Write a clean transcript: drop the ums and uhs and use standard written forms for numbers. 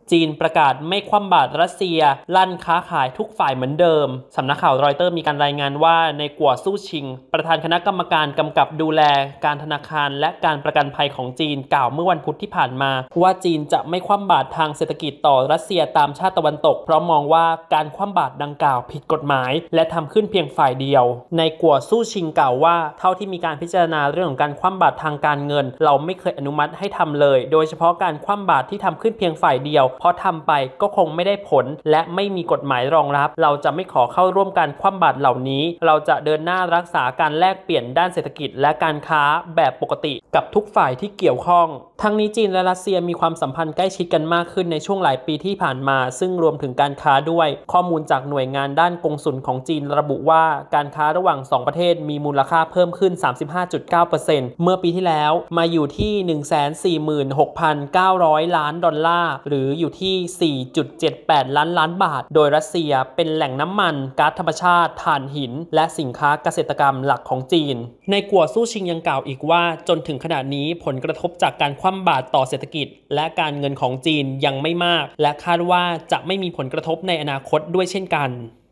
จีนประกาศไม่คว่ำบาตรรัสเซียลั่นค้าขายทุกฝ่ายเหมือนเดิมสำนักข่าวรอยเตอร์มีการรายงานว่าในกัวสู้ชิงประธานคณะกรรมการกำกับดูแลการธนาคารและการประกันภัยของจีนกล่าวเมื่อวันพุธที่ผ่านมาว่าจีนจะไม่คว่ำบาตรทางเศรษฐกิจต่อรัสเซียตามชาติตะวันตกเพราะมองว่าการคว่ำบาตรดังกล่าวผิดกฎหมายและทำขึ้นเพียงฝ่ายเดียวในกัวสู้ชิงกล่าวว่าเท่าที่มีการพิจารณาเรื่องของการคว่ำบาตรทางการเงินเราไม่เคยอนุมัติให้ทำเลยโดยเฉพาะการคว่ำบาตรที่ทำขึ้นเพียงฝ่ายเดียวเพราะทำไปก็คงไม่ได้ผลและไม่มีกฎหมายรองรับเราจะไม่ขอเข้าร่วมการคว่ำบาตรเหล่านี้เราจะเดินหน้ารักษาการแลกเปลี่ยนด้านเศรษฐกิจและการค้าแบบปกติกับทุกฝ่ายที่เกี่ยวข้องทั้งนี้จีนและรัสเซียมีความสัมพันธ์ใกล้ชิดกันมากขึ้นในช่วงหลายปีที่ผ่านมาซึ่งรวมถึงการค้าด้วยข้อมูลจากหน่วยงานด้านกงสุลของจีนระบุว่าการค้าระหว่าง2ประเทศมีมูลค่าเพิ่มขึ้น 35.9% เมื่อปีที่แล้วมาอยู่ที่ 146,900 ล้านดอลลาร์หรืออยู่ที่ 4.78 ล้านบาทโดยรัสเซียเป็นแหล่งน้ำมันก๊าซธรรมชาติถ่านหินและสินค้าเกษตรกรรมหลักของจีนในกัวสู้ชิงยังกล่าวอีกว่าจนถึงขณะนี้ผลกระทบจากการคว่ำบาตรต่อเศรษฐกิจและการเงินของจีนยังไม่มากและคาดว่าจะไม่มีผลกระทบในอนาคตด้วยเช่นกัน